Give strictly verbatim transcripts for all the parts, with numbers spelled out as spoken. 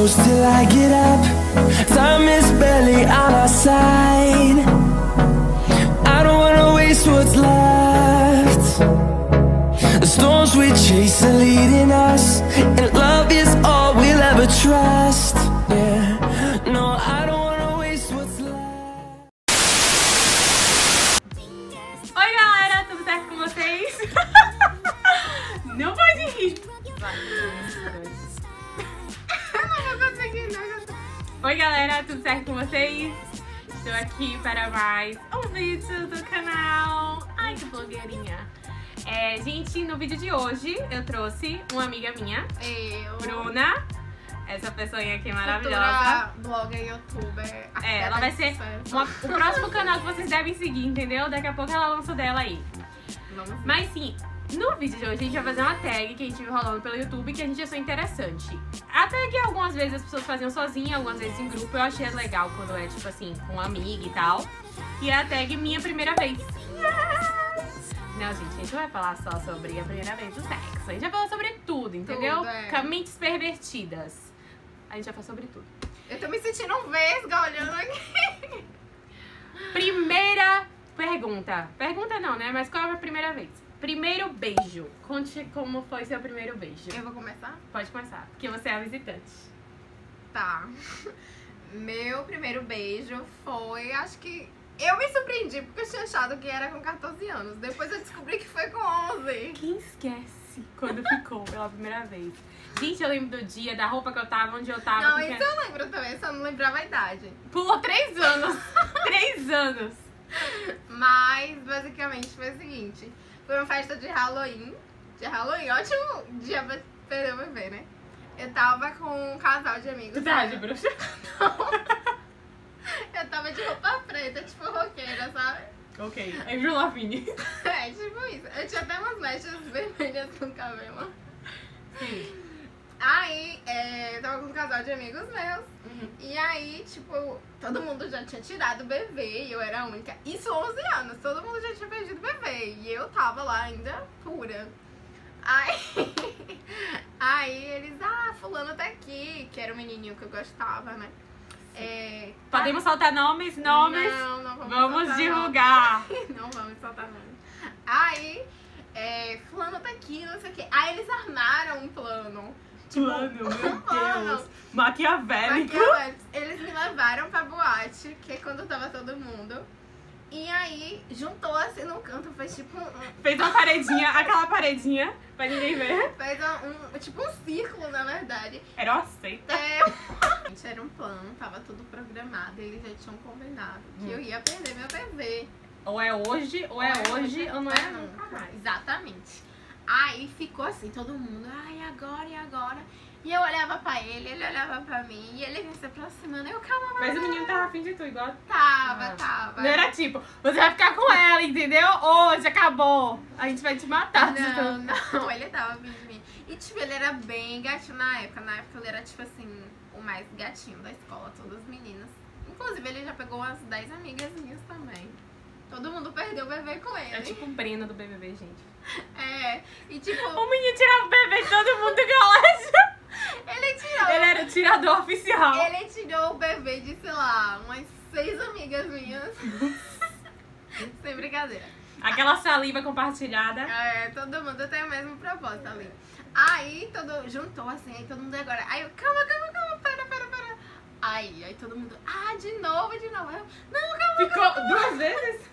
close till I get up. Time is barely on our side. I don't wanna waste what's left. The storms we chase are leading us, and love is all we'll ever trust. Yeah, no, I don't wanna waste what's left. Oi galera, tudo certo com vocês? Não pode rir. Oi galera, tudo certo com vocês? Estou aqui para mais um vídeo do canal. Ai, que blogueirinha. É, gente, no vídeo de hoje eu trouxe uma amiga minha, Eu, Bruna. Essa pessoinha aqui maravilhosa. futura blogger, youtuber. É, ela vai ser uma, o próximo canal que vocês devem seguir, entendeu? Daqui a pouco ela lança o dela aí. Vamos ver. Mas sim, no vídeo de hoje a gente vai fazer uma tag que a gente viu rolando pelo YouTube que a gente achou interessante. A tag algumas vezes as pessoas faziam sozinha, algumas vezes em grupo. Eu achei legal quando é tipo assim, com uma amiga e tal. E é a tag Minha Primeira Vez. Não, gente, a gente não vai falar só sobre a primeira vez do sexo. A gente vai falar sobre tudo, entendeu? Tudo, é. Com mentes pervertidas. A gente vai falar sobre tudo. Eu tô me sentindo um vesga olhando aqui. Primeira pergunta. Pergunta não, né? Mas qual é a primeira vez? Primeiro beijo. Conte como foi seu primeiro beijo. Eu vou começar? Pode começar, porque você é a visitante. Tá. Meu primeiro beijo foi, acho que... Eu me surpreendi porque eu tinha achado que era com quatorze anos. Depois eu descobri que foi com onze. Quem esquece quando ficou pela primeira vez? Gente, eu lembro do dia, da roupa que eu tava, onde eu tava. Não, porque... isso eu lembro também, só não lembrava a idade. Pulou três anos. Três anos. Mas, basicamente, foi o seguinte. Foi uma festa de Halloween. De Halloween, ótimo dia pra perder o bebê, né? Eu tava com um casal de amigos. Tu tá de bruxa? Eu tava de roupa preta, tipo roqueira, sabe? Ok. É Avril Lavigne. É, tipo isso. Eu tinha até umas mechas vermelhas no cabelo. Sim. Aí, é, eu tava com um casal de amigos meus. Uhum. E aí, tipo, todo mundo já tinha tirado o bebê e eu era a única. Isso onze anos, todo mundo já tinha perdido o bebê. E eu tava lá ainda pura. Aí, aí eles, ah, fulano tá aqui, que era o menininho que eu gostava, né? É, Podemos soltar nomes? Nomes? Não, não vamos, Vamos soltar divulgar. Nome. Não vamos soltar nome. Aí, é, fulano tá aqui, não sei o quê. Aí eles armaram um plano. Tipo, Plano, meu um plano. Deus. Maquiavélico. Maquiavélico. Eles me levaram pra boate, que é quando tava todo mundo. E aí, juntou assim no canto, fez tipo um... Fez uma paredinha, aquela paredinha, pra ninguém ver. Fez um, um tipo um círculo, na verdade. Era uma seita. É, gente, era um plano, tava tudo programado. Eles já tinham combinado que Hum. eu ia perder meu bebê. Ou é hoje, ou é hoje, ou não é nunca mais. Exatamente. Aí ficou assim, todo mundo, ai, agora e agora. E eu olhava pra ele, ele olhava pra mim, e ele vinha se aproximando, eu calma, Mas o menino tava afim de tu, igual. Tava, Ah. tava. Não era tipo, você vai ficar com ela, entendeu? Hoje acabou. A gente vai te matar. Não, não, ele tava afim de mim. E tipo, ele era bem gatinho na época. Na época ele era tipo assim, o mais gatinho da escola, todas as meninas. Inclusive ele já pegou umas dez amigas minhas também. Todo mundo perdeu o bebê com ele. É tipo um Breno do B B B, gente. É, e tipo... O menino tirava o bebê de todo mundo do colégio. Ele tirou... Ele era o tirador oficial. Ele tirou o bebê de, sei lá, umas seis amigas minhas. Sem brincadeira. Aquela saliva compartilhada. É, todo mundo tem o mesmo propósito ali. Aí, todo juntou assim, aí todo mundo agora. Aí eu, calma, calma, calma, pera, pera, pera. Aí, aí todo mundo, ah, de novo, de novo. Eu, não, calma, Ficou calma, calma. duas vezes?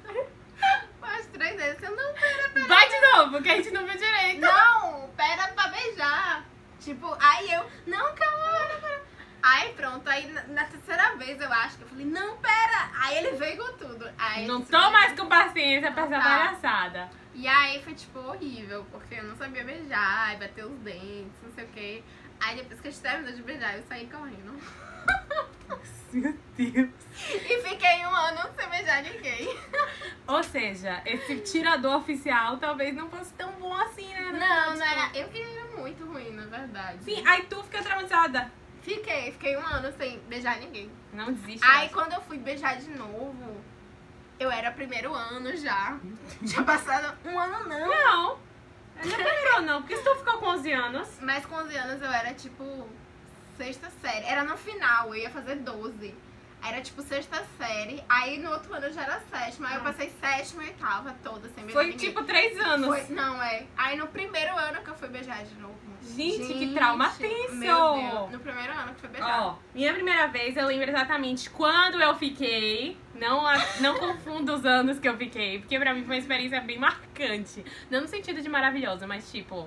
Umas três vezes. Eu, não, pera, pera. Vai de novo, que a gente não viu direito. Não, pera pra beijar. Tipo, aí eu, não, calma, pera, pera. Aí pronto, aí na, na terceira vez eu acho que eu falei, não, pera. Aí ele veio com tudo. Aí Não disse, tô mais com paciência pra essa Tá. palhaçada. E aí foi tipo horrível, porque eu não sabia beijar, e bater os dentes, não sei o que. Aí depois que a gente terminou de beijar, eu saí correndo. Meu Deus. E fiquei um ano sem beijar ninguém. Ou seja, esse tirador oficial talvez não fosse tão bom assim, né? Não, não era. Eu que era muito ruim, na verdade. Sim, aí tu fica traumatizada. Fiquei, fiquei um ano sem beijar ninguém. Não desiste. Aí acho. quando eu fui beijar de novo, eu era primeiro ano já. Tinha passado um ano não. Não. Não é primeiro não, porque se tu ficou com onze anos. Mas com onze anos eu era tipo sexta série. Era no final, eu ia fazer doze. Era tipo sexta série, aí no outro ano eu já era sétima, aí eu passei sétima e oitava toda sem beijar Foi ninguém. tipo três anos. Foi, não, é. Aí no primeiro ano que eu fui beijar de novo. Gente, que trauma tenso. Meu Deus, no primeiro ano que foi beijar. Ó, minha primeira vez, eu lembro exatamente quando eu fiquei. Não, a- não confundo os anos que eu fiquei, porque pra mim foi uma experiência bem marcante. Não no sentido de maravilhosa, mas tipo,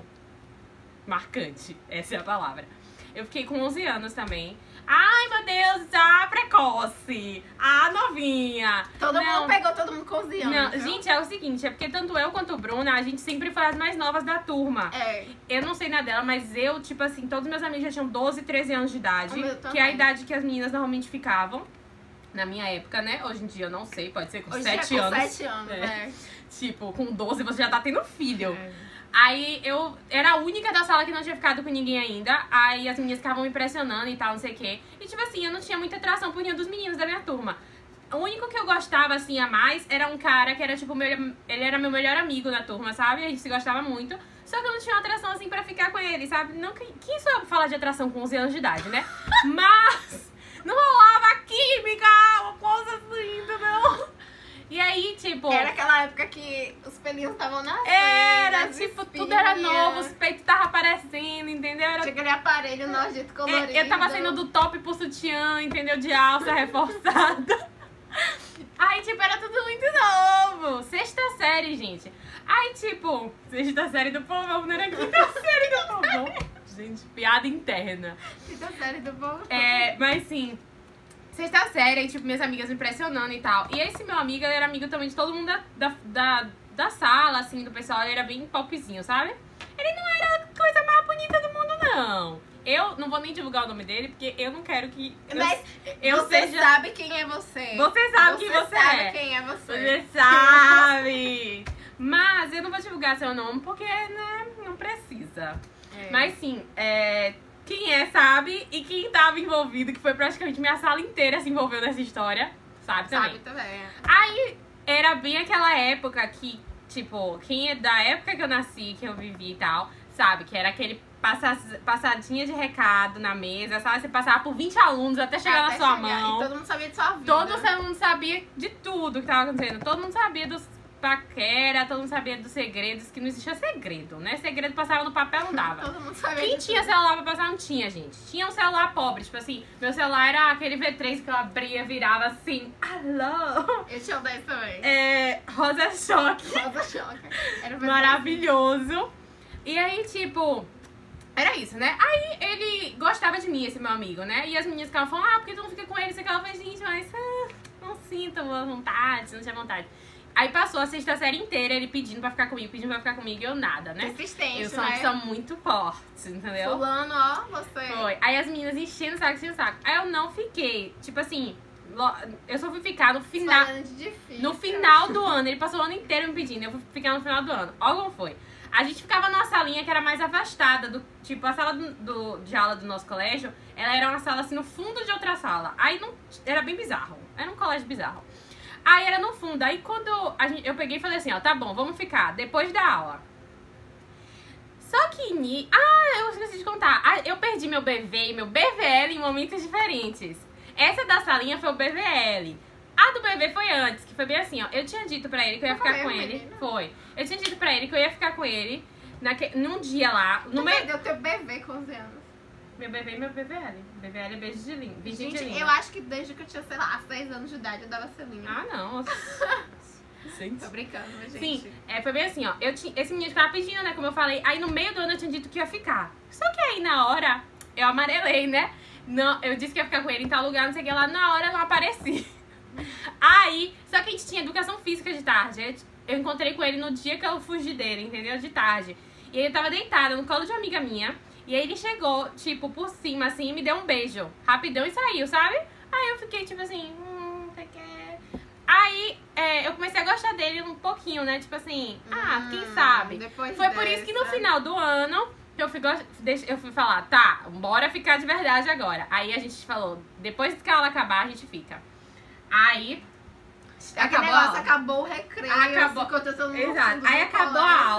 marcante. Essa é a palavra. Eu fiquei com onze anos também. Ai, meu Deus, a precoce, a novinha. Todo Não. mundo pegou todo mundo com onze anos. Não, viu? gente, é o seguinte, é porque tanto eu quanto Bruna, a gente sempre foi as mais novas da turma. É. Eu não sei na dela, mas eu, tipo assim, todos meus amigos já tinham doze, treze anos de idade. O meu Que é a também. idade que as meninas normalmente ficavam. Na minha época, né? Hoje em dia eu não sei, pode ser com Hoje sete é com anos. sete anos, É. é. Tipo, com doze você já tá tendo filho. É. Aí eu era a única da sala que não tinha ficado com ninguém ainda. Aí as meninas ficavam me impressionando e tal, não sei o quê. E tipo assim, eu não tinha muita atração por nenhum dos meninos da minha turma. O único que eu gostava, assim, a mais, era um cara que era tipo, meu, ele era meu melhor amigo na turma, sabe? A gente se gostava muito. Só que eu não tinha uma atração, assim, pra ficar com ele, sabe? Não, quem sou eu pra falar de atração com onze anos de idade, né? Mas não rolava química, uma coisa assim, entendeu? E aí, tipo... Era aquela época que os pelinhos estavam nascendo. Era, as tipo, espinhas. tudo era novo, os peitos estavam aparecendo, entendeu? Era, Tinha aquele aparelho nojento colorido. eu, eu tava saindo do top pro sutiã, entendeu? De alça reforçada. Aí, tipo, era tudo muito novo. Sexta série, gente. Aí, tipo, sexta série do povão, não era quinta série do povão. Gente, piada interna. Quinta série do povo. É, mas sim, sexta série, aí, tipo, minhas amigas me impressionando e tal. E esse meu amigo, ele era amigo também de todo mundo da, da, da, da sala, assim, do pessoal. Ele era bem popzinho, sabe? Ele não era a coisa mais bonita do mundo, não. Eu não vou nem divulgar o nome dele, porque eu não quero que eu, Mas eu você seja... sabe quem é você. Você sabe quem você sabe é. quem é você. Você sabe. Mas eu não vou divulgar seu nome, porque, né, não precisa. É. Mas sim, é, quem é sabe, e quem tava envolvido, que foi praticamente minha sala inteira se envolveu nessa história, sabe também. Sabe também. Aí era bem aquela época que, tipo, quem é da época que eu nasci, que eu vivi e tal, sabe, que era aquele passa, passadinha de recado na mesa, sabe? Você passava por vinte alunos até chegar Até na sua chegar. mão. E todo mundo sabia de sua vida. Todo mundo sabia de tudo que tava acontecendo. Todo mundo sabia dos paquera, todo mundo sabia dos segredos, que não existia segredo, né? Segredo passava no papel, não dava. Todo mundo sabia Quem de tinha tudo. celular pra passar, não tinha, gente. Tinha um celular pobre, tipo assim, meu celular era aquele V três que eu abria, virava assim, alô? Eu tinha um dez também. É, rosa choque. Rosa choca. Era verdade. Maravilhoso. E aí, tipo, era isso, né? Aí ele gostava de mim, esse meu amigo, né? E as meninas ficavam falando, ah, por que tu não fica com ele? Você ficava, gente, mas ah, não sinto a vontade, não tinha vontade. Aí passou a sexta série inteira ele pedindo pra ficar comigo, pedindo pra ficar comigo e eu nada, né? Persistente, Eu sou uma né? pessoa muito forte, entendeu? Fulano, ó, você. Foi. Aí as meninas enchendo o saco, enchendo o saco. Aí eu não fiquei. Tipo assim, lo- eu só fui ficar no final. Falando de difícil. No final do ano. Ele passou o ano inteiro me pedindo. Eu fui ficar no final do ano. Olha como foi. A gente ficava numa salinha que era mais afastada. Do, tipo, a sala do, do- de aula do nosso colégio, ela era uma sala assim no fundo de outra sala. Aí não, era bem bizarro. Era um colégio bizarro. Aí era no fundo. Aí quando a gente, eu peguei e falei assim, ó, tá bom, vamos ficar depois da aula. Só que... Ni... Ah, eu esqueci de contar. Ah, eu perdi meu B V e meu B V L em momentos diferentes. Essa da salinha foi o B V L. A do B V foi antes, que foi bem assim, ó. Eu tinha dito pra ele que eu ia Foi ficar com mesmo, ele. menina? Foi. Eu tinha dito pra ele que eu ia ficar com ele naque... num dia lá. No Tu meu... perdeu teu bebê com onze anos. Meu B V e meu B V L. B V L é beijo de linha. Beijinho de Gente, linha. eu acho que desde que eu tinha, sei lá, seis anos de idade, eu dava selinho. Ah, não. Gente. Tô brincando, mas gente. Sim, é, foi bem assim, ó. Eu tinha, esse menino ficava pedindo, né? Como eu falei. Aí no meio do ano eu tinha dito que ia ficar. Só que aí na hora, eu amarelei, né? Não, eu disse que ia ficar com ele em tal lugar, não sei o que lá. Na hora eu não apareci. Aí, só que a gente tinha educação física de tarde. Eu encontrei com ele no dia que eu fugi dele, entendeu? De tarde. E ele tava deitado no colo de uma amiga minha. E aí ele chegou, tipo, por cima, assim, e me deu um beijo. Rapidão e saiu, sabe? Aí eu fiquei, tipo assim, hum, você quer... Aí é, eu comecei a gostar dele um pouquinho, né? Tipo assim, ah, quem Hum, sabe? depois Foi por isso que no dessa. final do ano que eu fui, go- deixa- eu fui falar, tá, bora ficar de verdade agora. Aí a gente falou, depois que a aula acabar, a gente fica. Aí, Aquele acabou a negócio, aula. acabou o recreio. Acabou. Ficou todo mundo Exato. fundo Aí do acabou a colégio. aula.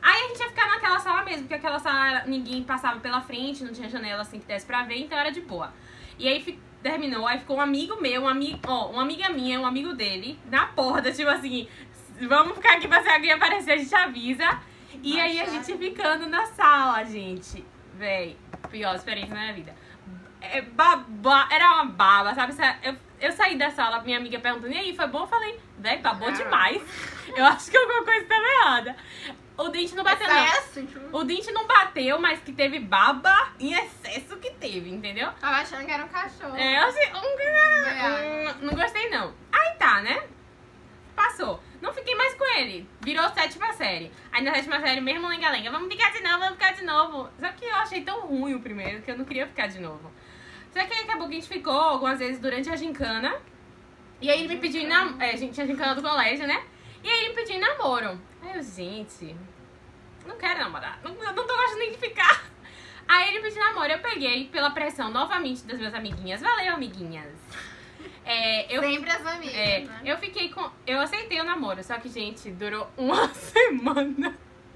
Aí a gente ia ficar naquela sala mesmo, porque aquela sala ninguém passava pela frente, não tinha janela assim que desse pra ver, então era de boa. E aí fi- terminou, aí ficou um amigo meu, um amigo, ó, uma amiga minha, um amigo dele, na porta, tipo assim, vamos ficar aqui pra se alguém aparecer, a gente avisa. E aí a gente ficando na sala, gente. Véi, pior experiência da minha vida. É baba, era uma baba, sabe? Eu, eu saí da sala, minha amiga perguntando, e aí, foi bom? Eu falei, véi, babou Ah. demais. Eu acho que alguma coisa estava errada. O dente não bateu, Essa é não. assim, tipo, O dente não bateu, mas que teve baba em excesso que teve, entendeu? tava achando que era um cachorro. É, eu achei... Verdade. Hum, não gostei, não. Aí tá, né? Passou. Não fiquei mais com ele. Virou sétima série. Aí na sétima série, mesmo lenga-lenga, vamos ficar de novo, vamos ficar de novo. Só que eu achei tão ruim o primeiro que eu não queria ficar de novo. Só que aí acabou que a gente ficou algumas vezes durante a gincana. E aí ele me pediu em namoro. É, a gente tinha gincana do colégio, né? E aí ele me pediu em namoro. Aí eu, gente, não quero namorar. Não, eu não tô gostando nem de ficar. Aí ele pediu namoro. Eu peguei pela pressão novamente das minhas amiguinhas. Valeu, amiguinhas. É, eu, Sempre as amigas, é, né? eu fiquei com... Eu aceitei o namoro, só que, gente, durou uma semana.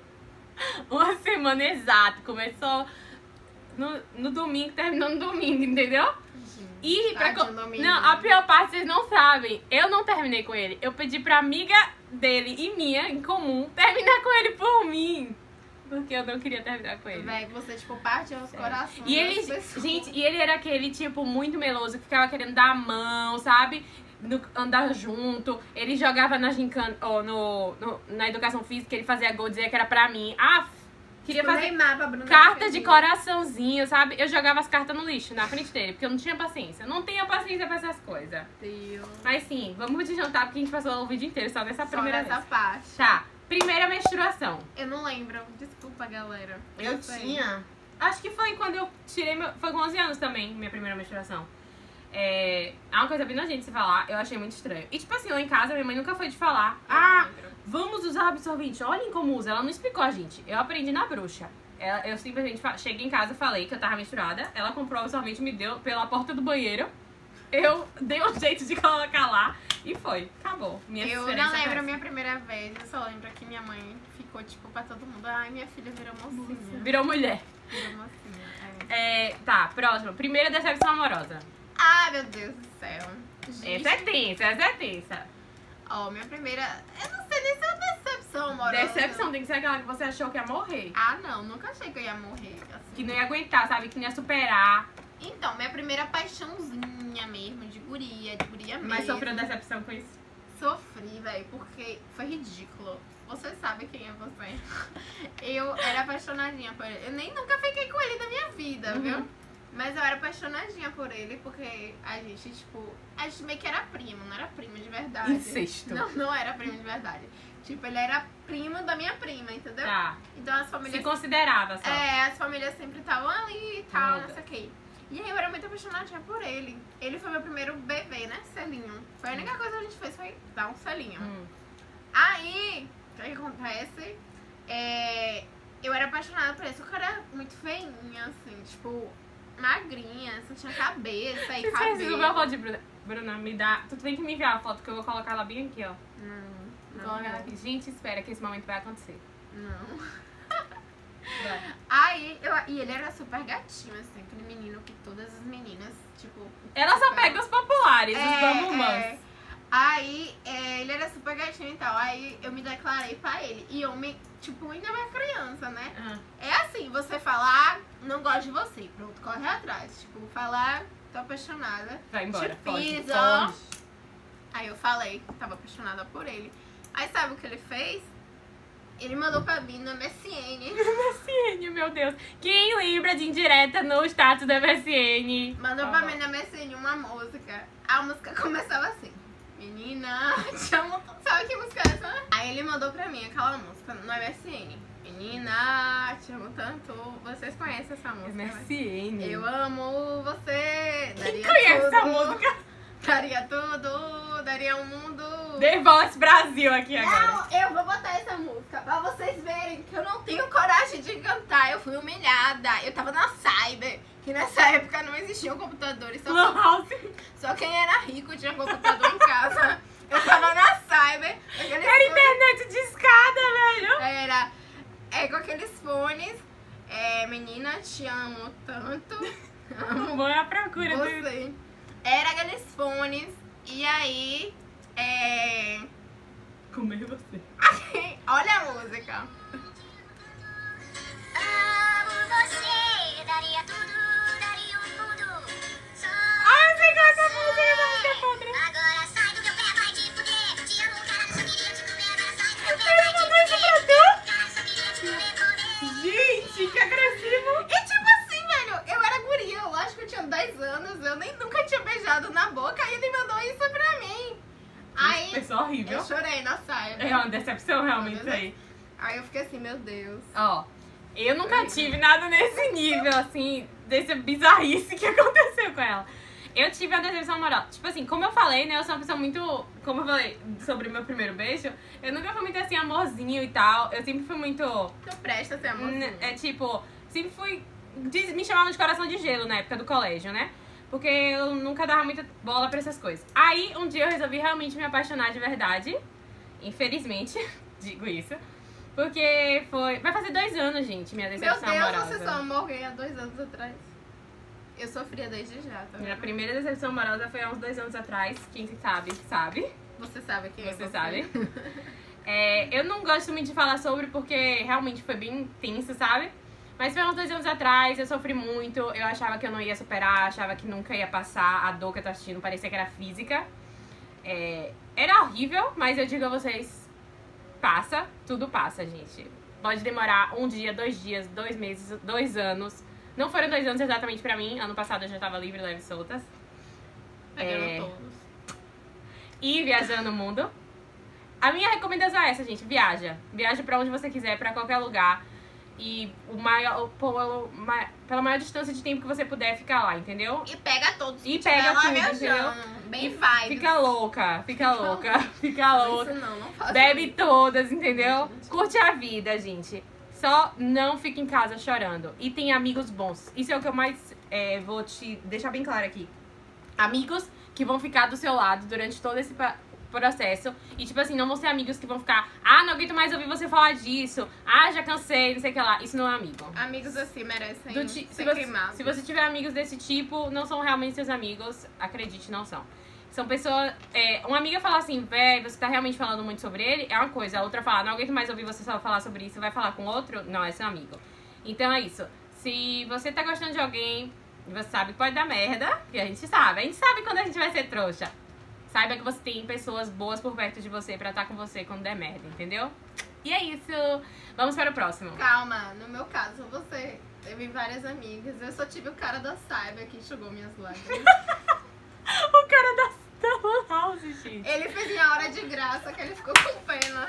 Uma semana exata. Começou no, no domingo, terminou no domingo, entendeu? E pra Tadinho co- do menino. Não, a pior parte vocês não sabem. Eu não terminei com ele. Eu pedi pra amiga dele e minha, em comum, terminar com ele por mim. Porque eu não queria terminar com ele. Véi, você, tipo, parte os corações E ele, das pessoas. gente, e ele era aquele, tipo, muito meloso, que ficava querendo dar a mão, sabe? No- andar junto. Ele jogava na gincana, ó, no, no- na educação física, ele fazia gol, dizia que era pra mim. Ah, queria Tipo, fazer Neymar pra Bruna carta de Ferreira. coraçãozinho, sabe? Eu jogava as cartas no lixo, na frente dele, porque eu não tinha paciência. Eu não tenho paciência pra essas coisas. Deus. Mas sim, vamos de jantar, porque a gente passou o vídeo inteiro só nessa Só primeira nessa vez. parte. Tá, primeira menstruação. Eu não lembro. Desculpa, galera. Eu sei. tinha. Acho que foi quando eu tirei meu. Foi com onze anos também, minha primeira menstruação. É. É uma coisa bem nojenta de se falar, eu achei muito estranho. E tipo assim, lá em casa, minha mãe nunca foi de falar. Eu não Ah, lembro. vamos usar absorvente. Olhem como usa. Ela não explicou a gente. Eu aprendi na bruxa. Ela- Eu simplesmente fa- cheguei em casa, falei que eu tava menstruada. Ela comprou o absorvente, me deu pela porta do banheiro. Eu dei um jeito de colocar lá e foi. Acabou. Minha Eu experiência não foi lembro a essa. minha primeira vez. Eu só lembro que minha mãe ficou, tipo, pra todo mundo. Ai, minha filha virou mocinha. Virou mulher. Virou mocinha. É, tá, próximo. Primeira decepção amorosa. Ai, meu Deus do céu. Gente, Essa é tensa, essa é tensa. ó, minha primeira... Eu não sei nem se é uma decepção amorosa. Decepção tem que ser aquela que você achou que ia morrer. Ah, não. Nunca achei que eu ia morrer. assim. Que não ia aguentar, sabe? Que não ia superar. Então, minha primeira paixãozinha mesmo, de guria, de guria mesmo. Mas sofreu decepção com isso. Sofri, velho, porque foi ridículo. Você sabe quem é você. Eu era apaixonadinha por ele. Eu nem nunca fiquei com ele na minha vida, Uhum. viu? Mas eu era apaixonadinha por ele porque a gente, tipo, a gente meio que era primo, não era primo de verdade. Incesto. Não, não era primo de verdade. Tipo, ele era primo da minha prima, entendeu? Tá. Então as Se famílias. considerava só. É, as famílias sempre estavam ali e tal, Muda. não sei o quê. E aí eu era muito apaixonadinha por ele. Ele foi meu primeiro bebê, né? Selinho. Foi a única coisa que a gente fez foi dar um selinho. Hum. Aí, o que acontece? É, eu era apaixonada por ele, só que eu era muito feinha, assim, tipo, magrinha, só tinha cabeça e Você precisa ver a cabelo. foto de Bruna. Bruna, me dá. Tu tem que me enviar a foto que eu vou colocar ela bem aqui, ó. Não, Vou não, colocar ela aqui. Gente, espera que esse momento vai acontecer. não. Vai. Aí, eu, e ele era super gatinho, assim, aquele menino que todas as meninas, tipo... Ela só pega os populares, os bambumãs. é. Aí, é, ele era super gatinho e tal. Aí, eu me declarei pra ele. E homem, tipo, ainda mais criança, né? Ah. É assim, você falar, não gosto de você. Pronto, corre atrás. Tipo, falar, tô apaixonada. Vai embora. Te Pode, fiz, ó. pode. Aí eu falei que tava apaixonada por ele. Aí sabe o que ele fez? Ele mandou pra mim no M S N. M S N, meu Deus. Quem lembra de indireta no status do M S N? Mandou Por pra favor. mim no M S N uma música. A música começava assim. Menina, te amo. Sabe que música é essa? Aí ele mandou pra mim aquela música no M S N. Menina, te amo tanto. Vocês conhecem essa música? M né? S N. Eu amo você. Quem Daria conhece tudo, essa música? Daria tudo, daria um mundo. The Voice Brasil aqui agora. Não, eu vou botar essa música pra vocês verem que eu não tenho coragem de cantar. Eu fui humilhada. Eu tava na Cyber, que nessa época não existiam computadores. Só, Lan House. só quem era rico tinha computador em casa. Eu tava na Cyber. aquele Era sonho- internet de escada, velho. Era. loucura. Você. Era aqueles fones, e aí, é... Comer você. Olha a música. Ah, eu sei qual é essa música, essa música é podre. Agora sai do meu pé, vai te fuder. Te amo, cara, só queria te comer. Agora sai do meu pé, Ele vai te mandou isso pra fuder. tu? Cara, só queria te comer, comer. Gente, que agressivo. E tipo assim, velho, eu era guria, eu acho que eu tinha dez anos, eu nem nunca tinha beijado na boca, e ele mandou isso pra mim. Aí, Pessoa horrível. eu chorei na saia. É uma decepção realmente isso aí. Aí eu fiquei assim, meu Deus. Ó, eu nunca tive nada nesse nível, assim, desse bizarrice que aconteceu com ela. Eu tive uma decepção amorosa. Tipo assim, como eu falei, né, eu sou uma pessoa muito... Como eu falei sobre o meu primeiro beijo, eu nunca fui muito assim, amorzinho e tal. Eu sempre fui muito... Tu presta ser amorzinho. N- É tipo, sempre fui. diz- Me chamavam de coração de gelo na época do colégio, né? Porque eu nunca dava muita bola pra essas coisas. Aí um dia eu resolvi realmente me apaixonar de verdade. Infelizmente, digo isso. Porque foi. Vai fazer dois anos, gente, minha Meu decepção Deus, amorosa. você só amou alguém há dois anos atrás. Eu sofria desde já, tá Minha vendo? primeira decepção amorosa foi há uns dois anos atrás. Quem sabe, sabe. Você sabe quem é Você sabe. É, eu não gosto muito de falar sobre porque realmente foi bem intenso, sabe? Mas foi uns dois anos atrás, eu sofri muito, eu achava que eu não ia superar, achava que nunca ia passar, a dor que eu tô assistindo parecia que era física. É, era horrível, mas eu digo a vocês, passa, tudo passa, gente. Pode demorar um dia, dois dias, dois meses, dois anos. Não foram dois anos exatamente pra mim, ano passado eu já tava livre, leve e soltas. Pegando É. todos. E viajando o mundo. A minha recomendação é essa, gente. Viaja. Viaja pra onde você quiser, pra qualquer lugar. E o maior, pelo, ma- pela maior distância de tempo que você puder ficar lá, entendeu? E pega todos E que pega tiver lá tudo, viajando. Bem E vibes. Fica louca, fica louca, fica louca. Isso não, não faço Bebe isso. todas, entendeu? Curte a vida, gente. Só não fique em casa chorando. E tem amigos bons. Isso é o que eu mais é, vou te deixar bem claro aqui. Amigos que vão ficar do seu lado durante todo esse pa- processo. E, tipo assim, não vão ser amigos que vão ficar... Ah, não aguento mais ouvir você falar disso. Ah, já cansei, não sei o que lá. Isso não é amigo. Amigos assim merecem Do ti- ser se, você, queimados. se você tiver amigos desse tipo, não são realmente seus amigos. Acredite, não são. São pessoas... É, uma amiga fala assim, véi, você tá realmente falando muito sobre ele, é uma coisa. A outra fala, não aguento mais ouvir você só falar sobre isso, vai falar com outro? Não, é seu amigo. Então é isso. Se você tá gostando de alguém, e você sabe que pode dar merda, que a gente sabe. A gente sabe quando a gente vai ser trouxa. Saiba que você tem pessoas boas por perto de você pra estar com você quando der merda, entendeu? E é isso. Vamos para o próximo. Calma, no meu caso, você teve várias amigas. Eu só tive o cara da Cyber que enxugou minhas lágrimas. O cara da, da Lan House, gente. Ele fez em hora de graça, que ele ficou com pena.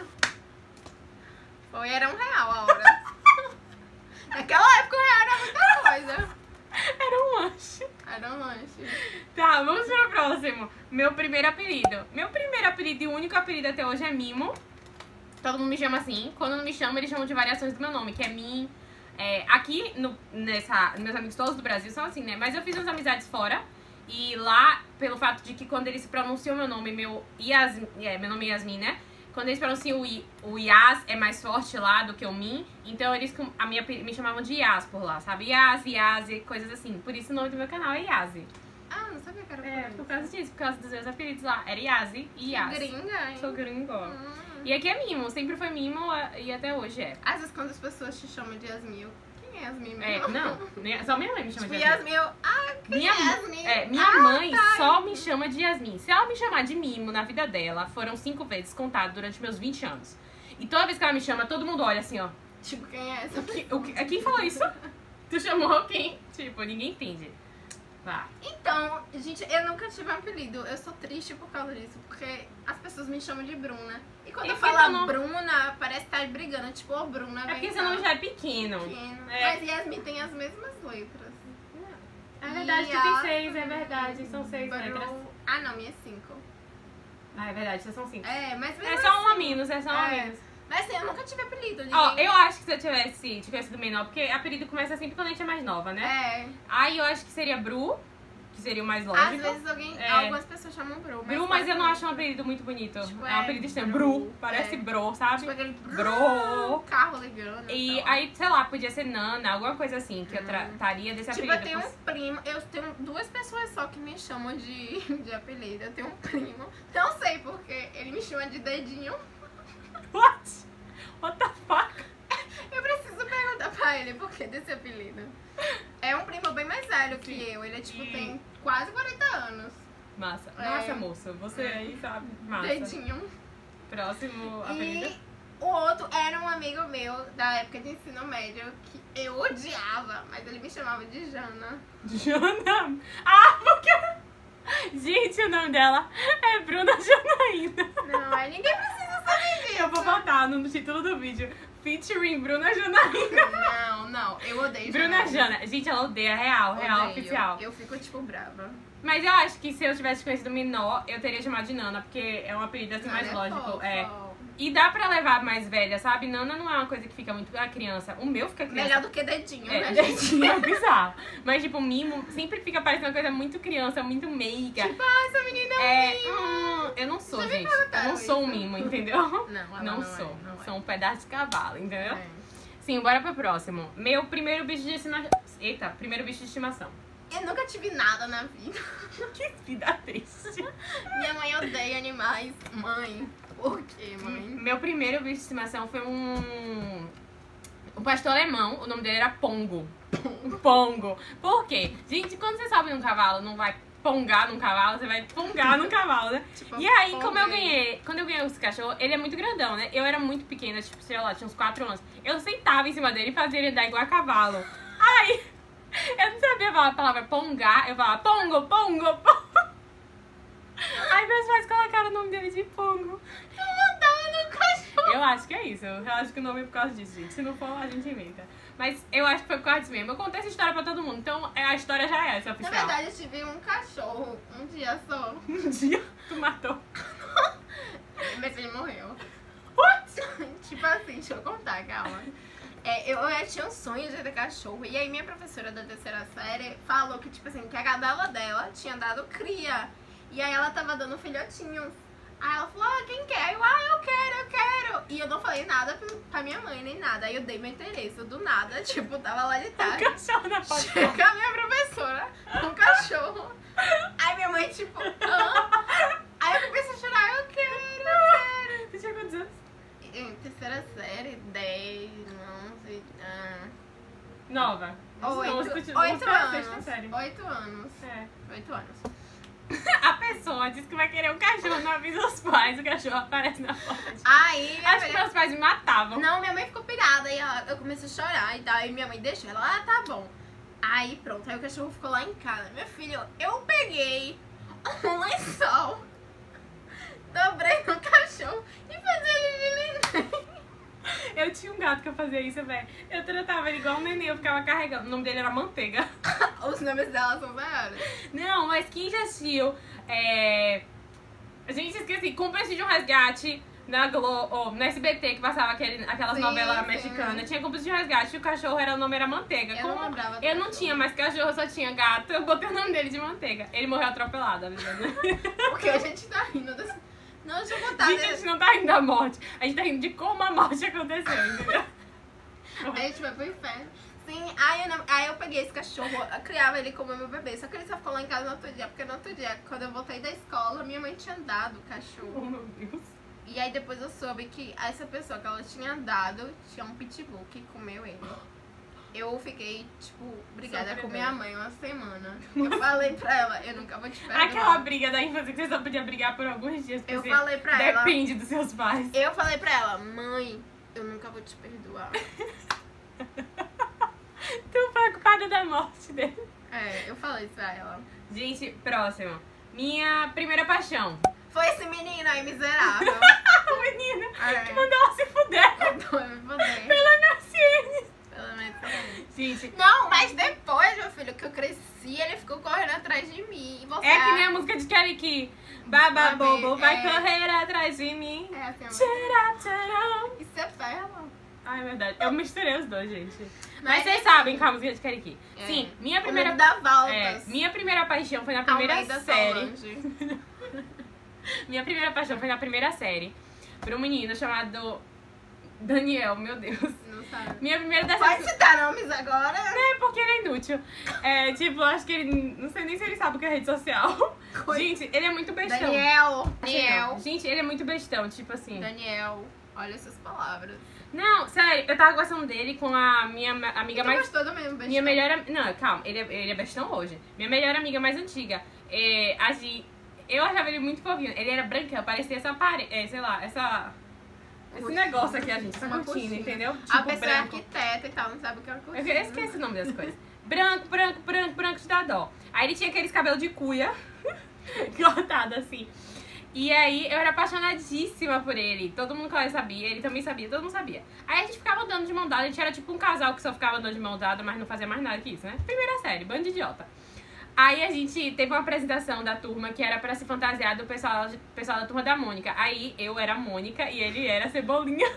Foi, era um real a hora. Naquela época o real era muita coisa. Era um lanche. Era um lanche. Tá, vamos para o próximo. Meu primeiro apelido. Meu primeiro apelido e o único apelido até hoje é Mimo. Todo mundo me chama assim. Quando não me chamam, eles chamam de variações do meu nome, que é Mim. É, aqui, no, nessa, meus amigos todos do Brasil são assim, né? Mas eu fiz umas amizades fora. E lá, pelo fato de que quando eles pronunciam meu nome, meu, Yas, é, meu nome é Yasmin, né? Quando eles pronunciam o, I, o Yas é mais forte lá do que o Min. Então eles com- a minha, me chamavam de Yas por lá, sabe? Yas, Yasi, coisas assim. Por isso o nome do meu canal é Yasi. Ah, não sabia que era por É, isso. por causa disso, por causa dos meus apelidos lá. Era Yasi e Yas. Gringa, hein? Sou gringo. Hum. E aqui é Mimo, sempre foi Mimo e até hoje é. Às vezes quando as pessoas te chamam de Yasmin, eu, quem é Yasmin É, mesmo? não, minha- só minha mãe me chama Tipo, de Yasmin. Yasmin, eu, ah, quem Minha, é Yasmin? é, minha Ah, mãe tá. só me chama de Yasmin. Se ela me chamar de Mimo na vida dela, foram cinco vezes contado durante meus vinte anos. E toda vez que ela me chama, todo mundo olha assim, ó. Tipo, quem é essa? Que- o que- quem falou isso? Tu chamou quem? Tipo, ninguém entende. Vá. Então, gente, eu nunca tive um apelido. Eu sou triste por causa disso, porque as pessoas me chamam de Bruna. E quando E eu fica falo no- Bruna, parece que tá brigando. Tipo, ô Bruna, É vem porque cá. seu nome já é pequeno. Pequeno. É. Mas Yasmin tem as mesmas letras. É verdade, tu tem Yas- seis, é verdade. São seis Bru- letras. Ah, não, minha é cinco. Ah, é verdade, vocês são cinco. É, mas mesmo É só um a assim- menos, é só um a É. menos. Mas assim, eu nunca tive apelido. Ninguém... Ó, eu acho que se eu tivesse, tivesse do menor, porque apelido começa sempre quando a gente é mais nova, né? É. Aí eu acho que seria Bru, que seria o mais Às lógico. vezes alguém, É. algumas pessoas chamam Bru. Bru, mas eu não acho um apelido muito bonito. Tipo, é um é, apelido estranho. Bru, Bru, parece é. Bro, sabe? Tipo aquele Bro. carro ligando. E sei lá. aí, sei lá, podia ser Nana, alguma coisa assim, que eu Hum. trataria desse Tipo, apelido. eu tenho um primo, eu tenho duas pessoas só que me chamam de, de apelido. Eu tenho um primo, não sei porque, ele me chama de dedinho. What? What the fuck? Eu preciso perguntar pra ele por que desse apelido. É um primo bem mais velho que eu, ele é tipo, Sim. tem quase quarenta anos. Massa. É. Nossa, moça, você aí sabe. Massa. Dedinho. Próximo apelido. E o outro era um amigo meu da época de ensino médio que eu odiava, mas ele me chamava de Jana. Jana. Ah, porque... Gente, o nome dela é Bruna Janaína. Não, aí ninguém precisa saber disso. Eu vou botar no título do vídeo. Featuring Bruna Janaína. Não, não, eu odeio Bruna Jana. Jana. Gente, ela odeia real, real Odeio. oficial. Eu fico, tipo, brava. Mas eu acho que se eu tivesse conhecido menor, eu teria chamado de Nana, porque é um apelido assim Não, mais ele lógico. fofo. É. E dá pra levar mais velha, sabe? Nana não é uma coisa que fica muito a criança. O meu fica criança. Melhor do que dedinho, É, né, gente? dedinho é bizarro. Mas, tipo, mimo sempre fica parecendo uma coisa muito criança, muito meiga. Tipo, ah, essa menina é um É, mimo. hum, eu não sou, Já me gente. Eu perguntaram não sou um isso. mimo, entendeu? Não, ela Não, não sou. é, não é. Sou um pedaço de cavalo, entendeu? É. Sim, bora pro próximo. Meu primeiro bicho de estimação. Eita, primeiro bicho de estimação. Eu nunca tive nada na vida. Que vida triste. Minha mãe odeia animais. Mãe, por quê, mãe? Meu primeiro bicho de estimação foi um. Um pastor alemão, o nome dele era Pongo. Pongo. Por quê? Gente, quando você sobe num cavalo, não vai pongar num cavalo, você vai pongar num cavalo, né? Tipo, E aí, como eu ponguei. ganhei, quando eu ganhei esse cachorro, ele é muito grandão, né? Eu era muito pequena, tipo, sei lá, tinha uns quatro anos. Eu sentava em cima dele e fazia ele andar igual a cavalo. Aí, eu não sabia falar a palavra pongar, eu falava pongo, pongo, pongo. Aí meus pais colocaram o nome dele de Pongo. Eu acho que é isso. Eu acho que o nome é por causa disso, gente. Se não for, a gente inventa. Mas eu acho que foi por causa disso mesmo. Eu contei essa história pra todo mundo, então é, a história já é essa, Na oficial. verdade, eu tive um cachorro um dia só. Um dia tu matou. Mas ele morreu. What? Tipo assim, deixa eu contar, calma. É, eu, eu tinha um sonho de ter cachorro. E aí minha professora da terceira série falou que, tipo assim, que a cadela dela tinha dado cria. E aí ela tava dando filhotinhos. Aí ela falou, ah, quem quer? Eu, ah, eu quero, eu quero. E eu não falei nada pra- pra minha mãe, nem nada. Aí eu dei meu interesse. Do nada, tipo, tava lá de Um tarde. cachorro na foto. Chega a minha professora com um cachorro. Aí minha mãe, tipo, hã? Aí eu comecei a chorar, eu quero, eu quero. Você tinha quantos anos? Em terceira série, dez, onze, ah, Nova. Não, oito, você continua- oito você é a sexta anos. série. Oito anos. É. Oito anos. A pessoa disse que vai querer um cachorro, não avisa os pais, o cachorro aparece na foto. Aí, minha Acho que mãe- meus pais me matavam. Não, minha mãe ficou pirada. Aí ela, eu comecei a chorar e tal. Aí minha mãe deixou. Ela, ah, tá bom. Aí pronto, aí o cachorro ficou lá em casa. Meu filho, eu peguei um lençol, dobrei no cachorro e fazia ele de neném. Eu tinha um gato que eu fazia isso, velho. Eu tratava ele igual um neném, eu ficava carregando. O nome dele era Manteiga. Os nomes dela são maiores. Não, mas quem já assistiu, é... A gente esqueci, Cúmplice de um Resgate na Globo, ou no S B T, que passava aquele, aquelas Sim, novelas sim. mexicanas. Tinha Cúmplice de um Resgate e o cachorro era, o nome era Manteiga. Eu não Como lembrava do eu não cachorro. tinha mais cachorro, eu só tinha gato, eu botei o nome dele de Manteiga. Ele morreu atropelado, avisando. Porque a gente tá rindo desse... Não, deixa eu contar. Gente, a né? gente não tá rindo da morte, a gente tá rindo de como a morte aconteceu, entendeu? A gente foi pro inferno. Sim, aí eu, não- aí eu peguei esse cachorro, eu criava ele como meu bebê. Só que ele só ficou lá em casa no outro dia, porque no outro dia, quando eu voltei da escola, minha mãe tinha dado o Oh, cachorro. meu Deus. E aí depois eu soube que essa pessoa que ela tinha dado tinha um pitbull que comeu ele. Eu fiquei, tipo, brigada com Sofredora. minha mãe uma semana. Eu falei pra ela, eu nunca vou te perdoar. Aquela briga da infância que você só podia brigar por alguns dias. porque Eu você falei pra ela. Depende dos seus pais. Eu falei pra ela, mãe, eu nunca vou te perdoar. Tu foi culpada da morte dele. É, eu falei isso pra ela. Gente, próximo. Minha primeira paixão. Foi esse menino aí, miserável. A menina É. que mandou ela se fuder Eu tô me fudendo. pela M S N. Pelo menos também. Gente, Não, mas depois, meu filho, que eu cresci, ele ficou correndo atrás de mim. E você é que nem a música de Kelly Key. Baba Babi, Bobo vai é. correr atrás de mim. É assim, ó. Tcharam, tcharam. Isso é perla. Ah, é verdade. Eu misturei os dois, gente. Mas, Mas vocês é sabem qual a música de Kariki. É. Sim, minha O primeira... mundo dá voltas. É, minha primeira paixão foi na primeira Almeida série. Solange. Minha primeira paixão foi na primeira série. Por um menino chamado Daniel, meu Deus. Não sabe. Minha primeira Pode decepção... citar nomes agora? É porque ele é inútil. É, tipo, acho que ele... Não sei nem se ele sabe o que é rede social. Coi- Gente, ele é muito bestão. Daniel. Achei não. Daniel. Gente, ele é muito bestão, tipo assim. Daniel. Olha essas palavras. Não, sério, eu tava gostando dele com a minha ma- amiga Tu mais... gostou do mesmo beijo? Minha melhor... am- Não, calma, ele é, ele é bestão hoje. Minha melhor amiga mais antiga. É, a Gi... Eu achava ele muito fofinho. Ele era brancão, parecia essa parede... É, sei lá, essa... Esse Cortina. negócio aqui, a gente, essa Uma cortina, cortina. entendeu? A Tipo, pessoa é branco. arquiteta e tal, não sabe o que é uma Eu cortina. eu esqueci o nome das coisas. Branco, branco, branco, branco de dar dó. Aí ele tinha aqueles cabelos de cuia, cortado assim. E aí eu era apaixonadíssima por ele. Todo mundo que eu sabia, ele também sabia, todo mundo sabia. Aí a gente ficava andando de mão dada, a gente era tipo um casal que só ficava andando de mão dada, mas não fazia mais nada que isso, né? Primeira série, bando de idiota. Aí a gente teve uma apresentação da turma que era pra se fantasiar do pessoal, pessoal da turma da Mônica. Aí eu era a Mônica e ele era a Cebolinha.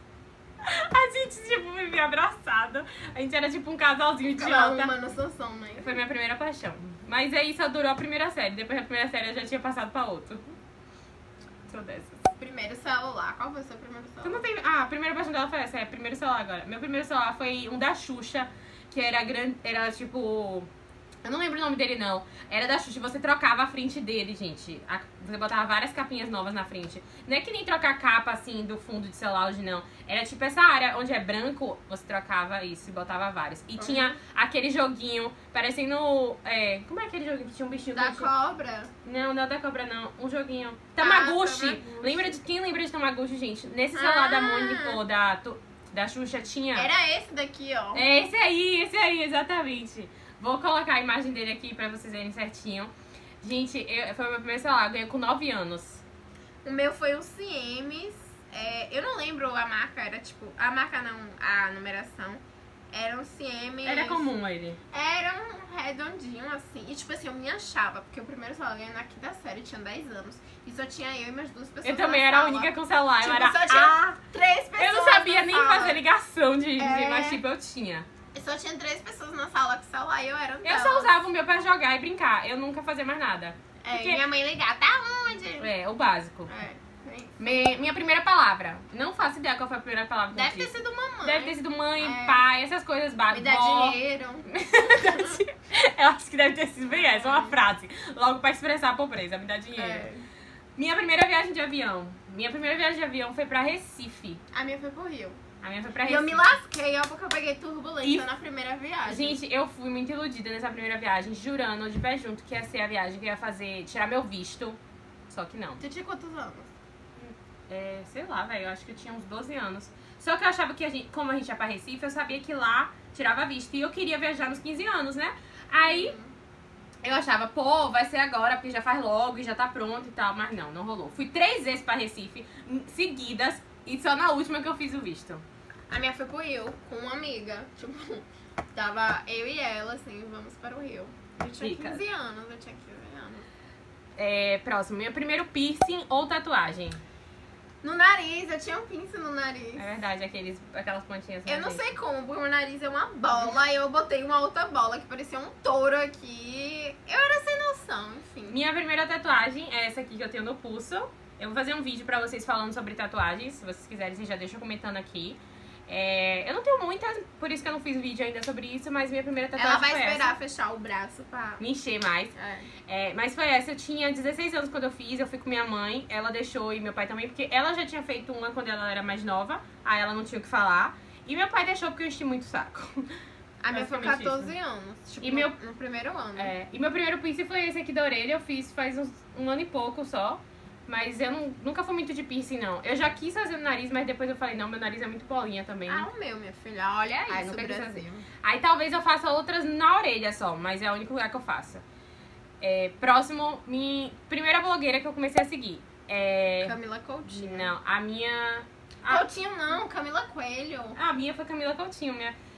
A gente, tipo, vivia abraçada. A gente era tipo um casalzinho Ficava idiota. uma no Sansão, né? Foi minha primeira paixão. Mas aí só durou a primeira série. Depois da primeira série eu já tinha passado pra outro. Sou dessas. Primeiro celular. Qual foi o seu primeiro Tu celular? não tem... Ah, a primeira paixão dela foi essa. É, primeiro celular agora. Meu primeiro celular foi um da Xuxa. Que era grande... Era tipo... Eu não lembro o nome dele, não. Era da Xuxa. Você trocava a frente dele, gente. A- Você botava várias capinhas novas na frente. Não é que nem trocar capa, assim, do fundo de celular hoje, não. Era tipo essa área onde é branco, você trocava isso e botava vários. E tinha aquele joguinho, parecendo... É, como é aquele joguinho que tinha um bichinho... Da que tinha- cobra. Não, não é da cobra, não. Um joguinho. Tamagotchi. Tamagotchi. Lembra de... Quem lembra de Tamagotchi, gente? Nesse celular Ah. da Mônica ou da, tu- da Xuxa tinha... Era esse daqui, ó. É esse aí, esse aí, exatamente. Vou colocar a imagem dele aqui pra vocês verem certinho. Gente, eu, foi o meu primeiro celular, eu ganhei com nove anos. O meu foi o Siemens. É, eu não lembro a marca, era tipo... A marca não, a numeração. Era um Siemens... Era comum ele. Era um redondinho, assim. E tipo assim, eu me achava. Porque o primeiro celular eu ganhei na quinta série, tinha dez anos. E só tinha eu e mais duas pessoas Eu também na era a sala. única com celular. Tipo, eu era só tinha a... três pessoas Eu não sabia na nem sala. fazer ligação de, de É. mas tipo, eu tinha. E só tinha três pessoas na sala com celular e eu era um Eu só usava o meu pra jogar e brincar. Eu nunca fazia mais nada. É, porque- e minha mãe ligar, tá onde? É, o básico. É, é isso. Me- minha primeira palavra. Não faço ideia qual foi a primeira palavra que eu Deve ter disse. sido mamãe. Deve ter sido mãe, É. pai, essas coisas Me básicas. dá Vó. dinheiro. Eu acho que deve ter sido bem essa, uma frase. Logo pra expressar a pobreza, me dá dinheiro. É. Minha primeira viagem de avião. Minha primeira viagem de avião foi pra Recife. A minha foi pro Rio. A minha foi pra E eu Recife. me lasquei, ó, porque eu peguei turbulência E- na primeira viagem. Gente, eu fui muito iludida nessa primeira viagem, jurando de pé junto que ia ser a viagem que eu ia fazer, tirar meu visto. Só que não. Tu tinha quantos anos? É, sei lá, velho, eu acho que eu tinha uns doze anos. Só que eu achava que, a gente, como a gente ia pra Recife, eu sabia que lá tirava visto. E eu queria viajar nos quinze anos, né? Aí eu achava, pô, vai ser agora, porque já faz logo e já tá pronto e tal. Mas não, não rolou. Fui três vezes pra Recife, em- seguidas, e só na última que eu fiz o visto. A minha foi pro Rio, com uma amiga. Tipo, tava eu e ela, assim, vamos para o Rio. Eu tinha Dicas. quinze anos, eu tinha quinze anos. É, próximo, meu primeiro piercing ou tatuagem. No nariz, eu tinha um piercing no nariz. É verdade, aqueles, aquelas pontinhas. Eu na não gente. sei como, porque meu nariz é uma bola. Aí eu botei uma outra bola que parecia um touro aqui. Eu era sem noção, enfim. Minha primeira tatuagem é essa aqui que eu tenho no pulso. Eu vou fazer um vídeo pra vocês falando sobre tatuagens. Se vocês quiserem, vocês já deixam comentando aqui. É, eu não tenho muitas, por isso que eu não fiz vídeo ainda sobre isso, mas minha primeira tatuagem Ela vai foi esperar essa. fechar o braço pra. Me encher mais. É. É, mas foi essa, eu tinha dezesseis anos quando eu fiz, eu fui com minha mãe, ela deixou e meu pai também, porque ela já tinha feito uma quando ela era mais nova, aí ela não tinha o que falar. E meu pai deixou porque eu enchi muito o saco. A minha foi com Basicamente catorze anos. Tipo, E no, meu- no primeiro ano. É, e meu primeiro piercing foi esse aqui da orelha, eu fiz faz uns, um ano e pouco só. Mas eu não- nunca fui muito de piercing, não. Eu já quis fazer no nariz, mas depois eu falei, não, meu nariz é muito bolinha também. Ah, o meu, minha filha. Olha Ai, isso, nunca quis Brasil. Aí talvez eu faça outras na orelha só, mas é o único lugar que eu faço. É, próximo, minha primeira blogueira que eu comecei a seguir. É, Camila Coutinho. não, a minha... A, Coutinho não, Camila Coelho. a minha foi Camila Coutinho. Minha,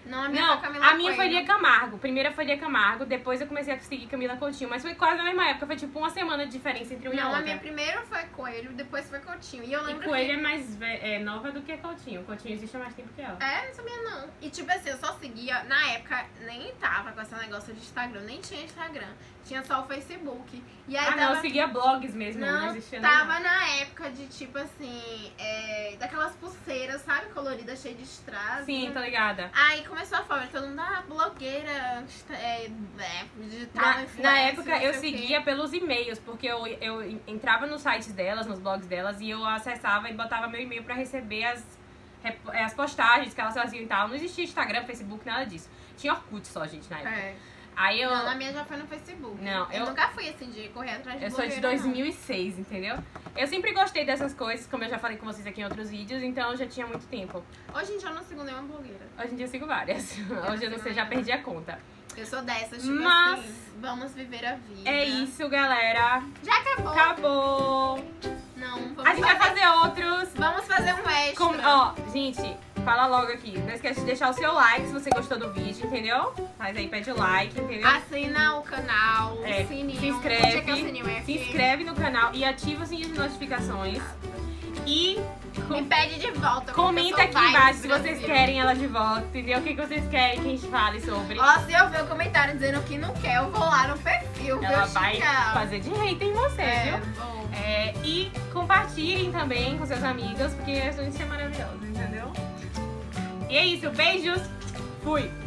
Não, a minha Não, foi Camila a minha foi Coelho. Lia Camargo. Primeiro foi Lia Camargo, depois eu comecei a seguir Camila Coutinho. Mas foi quase na mesma época, foi tipo uma semana de diferença entre uma e a Não, a outra. minha primeira foi Coelho, depois foi Coutinho. E eu E lembro Coelho que... é mais ve- é, nova do que Coutinho. Coutinho existe há mais tempo que ela. É, não sabia não. E tipo assim, eu só seguia, na época, nem tava com esse negócio de Instagram, nem tinha Instagram. Tinha só o Facebook. E aí Ah, tava... não, eu seguia blogs mesmo, não, Não, existia tava nada. na época de tipo assim, é, daquelas pulseiras, sabe? Coloridas, cheias de strass. Sim, tô ligada. Aí começou a forma, todo mundo, ah, blogueira, é, é, digital, Na, influencer, na época não sei eu o quê. seguia pelos e-mails, porque eu, eu entrava nos sites delas, nos blogs delas, e eu acessava e botava meu e-mail pra receber as, rep- as postagens que elas faziam e tal. Não existia Instagram, Facebook, nada disso. Tinha Orkut só, gente, na época. É. Aí eu, Não, na minha já foi no Facebook. Não, eu, eu- nunca fui assim de correr atrás de eu sou de blogueira, dois mil e seis, entendeu? Eu sempre gostei dessas coisas, como eu já falei com vocês aqui em outros vídeos, então eu já tinha muito tempo. não. Hoje em dia eu não sigo nenhuma blogueira. Hoje em dia eu sigo várias. Hoje eu não sei, já perdi a conta. Eu sou dessas, tipo Mas- assim, vamos viver a vida. É isso, galera. Já acabou. Acabou. Não, vamos A gente vai fazer outros. Vamos fazer um extra. Com- ó, gente, fala logo aqui. Não esquece de deixar o seu like se você gostou do vídeo, entendeu? Faz aí, pede o like, entendeu? Assina o canal, É, o sininho. se Onde é que é o inscreve, sininho? É se aqui. inscreve no canal e ativa o sininho de notificações. E Me pede de volta. porque comenta eu sou aqui vibes embaixo se Brasil. vocês querem ela de volta, entendeu? O que que vocês querem que a gente fale sobre. Ó, se eu ver o comentário dizendo que não quer, eu vou lá no perfil, Ela viu, vai Chica? fazer de hater em você, É, viu? bom. É, e compartilhem também com seus amigos, porque a gente é maravilhosa, entendeu? E é isso, beijos, fui!